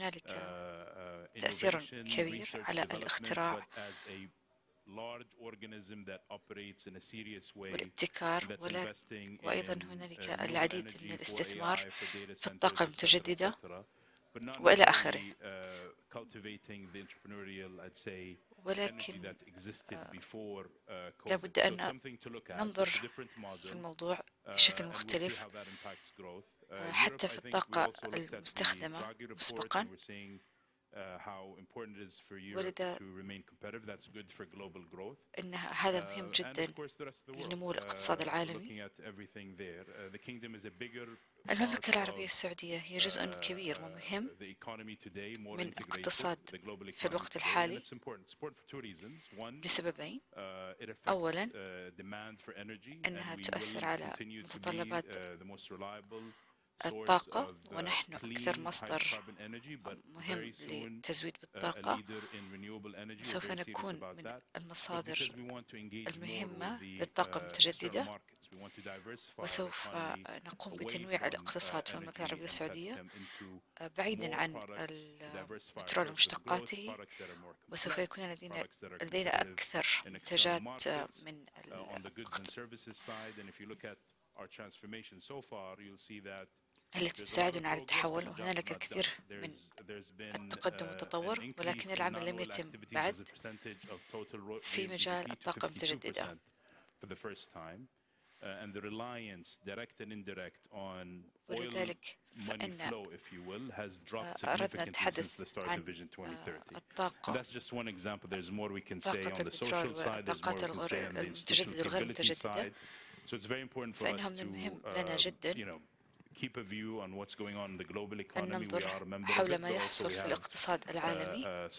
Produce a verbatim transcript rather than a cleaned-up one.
هنالك تأثير كبير على الاختراع والابتكار، وأيضا هنالك العديد من الاستثمار في الطاقة المتجددة وإلى آخره. ولكن لابد أن ننظر في الموضوع بشكل مختلف حتى في الطاقة المستخدمة مسبقا، ولذا إن هذا مهم جدا لنمو الاقتصاد العالمي. المملكة العربية السعودية هي جزء كبير ومهم من الاقتصاد في الوقت الحالي لسببين. أولا، أنها تؤثر على متطلبات الطاقة، ونحن أكثر مصدر مهم للتزويد بالطاقة، سوف نكون من المصادر المهمة للطاقة المتجددة، وسوف نقوم بتنويع الاقتصاد في المملكة العربية السعودية بعيدا عن البترول ومشتقاته، وسوف يكون لدينا لدينا أكثر منتجات من التي تساعدنا على التحول. وهنالك الكثير من التقدم والتطور، ولكن العمل لم يتم بعد في مجال الطاقة المتجددة. ولذلك فإن أردنا نتحدث عن الطاقة، طاقة البترول والطاقات المتجددة والغير المتجددة، فإنها من المهم لنا جدا أن ننظر حول ما يحصل في الاقتصاد العالمي.